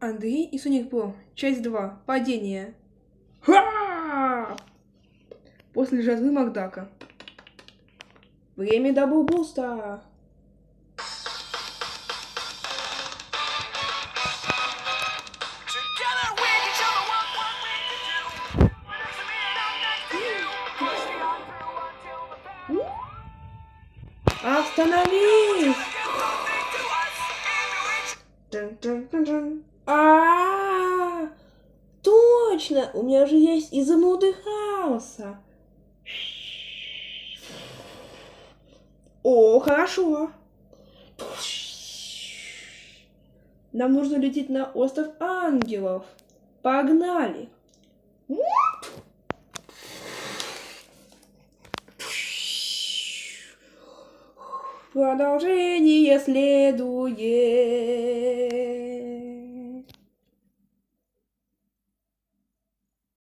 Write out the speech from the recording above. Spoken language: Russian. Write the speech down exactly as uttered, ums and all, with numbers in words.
Андрей и Соник Про. Часть два. Падение. Ха! После жатвы Макдака. Время даблбуста. Остановись! А, точно! У меня же есть изумруды хаоса. О, хорошо. Нам нужно лететь на остров ангелов. Погнали. Продолжение следует.